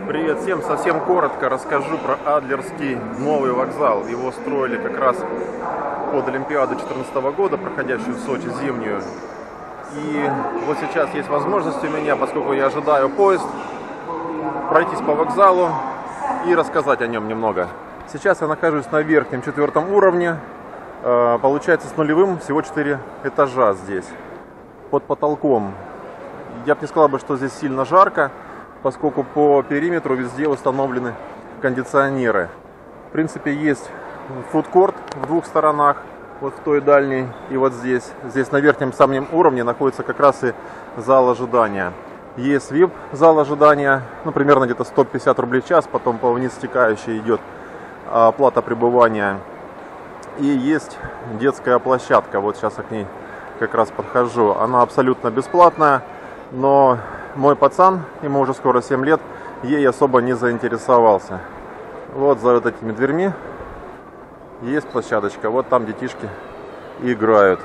Привет всем! Совсем коротко расскажу про Адлерский новый вокзал. Его строили как раз под Олимпиаду 2014 года, проходящую в Сочи зимнюю. И вот сейчас есть возможность у меня, поскольку я ожидаю поезд, пройтись по вокзалу и рассказать о нем немного. Сейчас я нахожусь на верхнем 4-м уровне. Получается с нулевым всего 4 этажа здесь. Под потолком. Я бы не сказал, что здесь сильно жарко, поскольку по периметру везде установлены кондиционеры. В принципе, есть фудкорт в двух сторонах, вот в той дальней и вот здесь. Здесь на верхнем самом уровне находится как раз и зал ожидания. Есть VIP-зал ожидания, примерно где-то 150 рублей в час, потом по вниз стекающей идет оплата пребывания. И есть детская площадка, вот сейчас я к ней как раз подхожу. Она абсолютно бесплатная, но мой пацан, ему уже скоро 7 лет, ей особо не заинтересовался. Вот за вот этими дверьми есть площадочка, вот там детишки играют.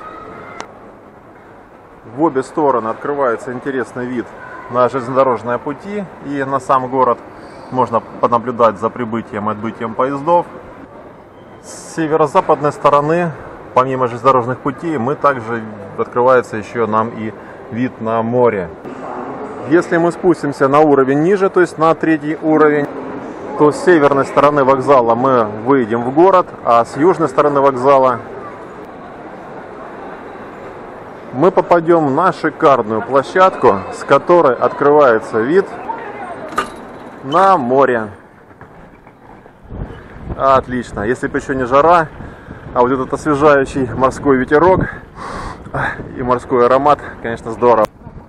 В обе стороны открывается интересный вид на железнодорожные пути и на сам город. Можно понаблюдать за прибытием и отбытием поездов. С северо-западной стороны, помимо железнодорожных путей, также открывается еще нам и вид на море. Если мы спустимся на уровень ниже, то есть на 3-й уровень, то с северной стороны вокзала мы выйдем в город, а с южной стороны вокзала мы попадем на шикарную площадку, с которой открывается вид на море. Отлично, если бы еще не жара, а вот этот освежающий морской ветерок и морской аромат, конечно, здорово.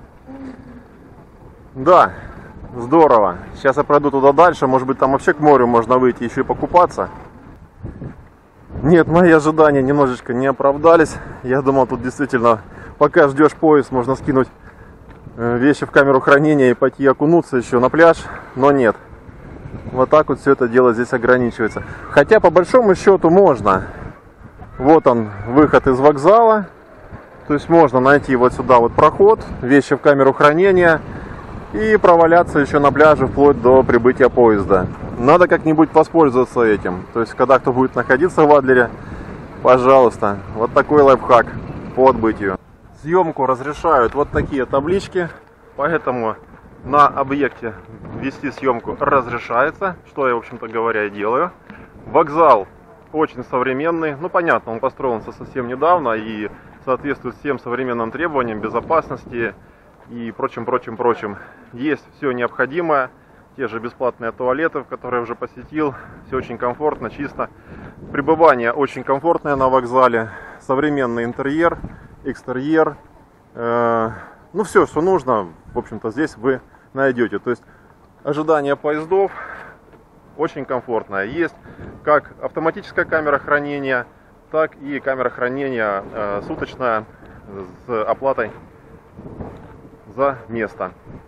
Да, здорово. Сейчас я пройду туда дальше, может быть, там вообще к морю можно выйти еще и покупаться. Нет, мои ожидания немножечко не оправдались. Я думал, тут действительно, пока ждешь поезд, можно скинуть вещи в камеру хранения и пойти окунуться еще на пляж, но нет. Вот так вот все это дело здесь ограничивается. Хотя по большому счету можно. Вот он, выход из вокзала. То есть можно найти вот сюда вот проход, вещи в камеру хранения и проваляться еще на пляже вплоть до прибытия поезда. Надо как-нибудь воспользоваться этим. То есть когда кто будет находиться в Адлере, пожалуйста, вот такой лайфхак по отбытию. Съемку разрешают вот такие таблички, поэтому на объекте вести съемку разрешается, что я, в общем-то говоря, и делаю. Вокзал очень современный, понятно, он построился совсем недавно и соответствует всем современным требованиям безопасности и прочим. Есть все необходимое, те же бесплатные туалеты, в которые я уже посетил, все очень комфортно, чисто. Пребывание очень комфортное на вокзале, современный интерьер, экстерьер, все, что нужно, в общем-то, здесь вы найдете. То есть ожидание поездов очень комфортное. Есть как автоматическая камера хранения, так и камера хранения суточная с оплатой за место.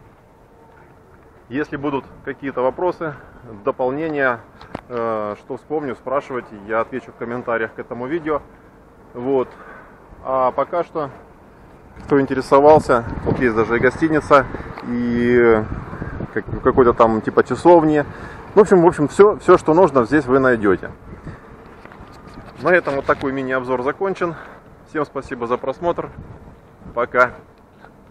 Если будут какие-то вопросы, дополнения, что вспомню, спрашивайте, я отвечу в комментариях к этому видео. Вот. А пока что, кто интересовался, вот есть даже и гостиница, и какой-то там типа часовни. В общем, все, что нужно, здесь вы найдете. На этом вот такой мини-обзор закончен. Всем спасибо за просмотр. Пока.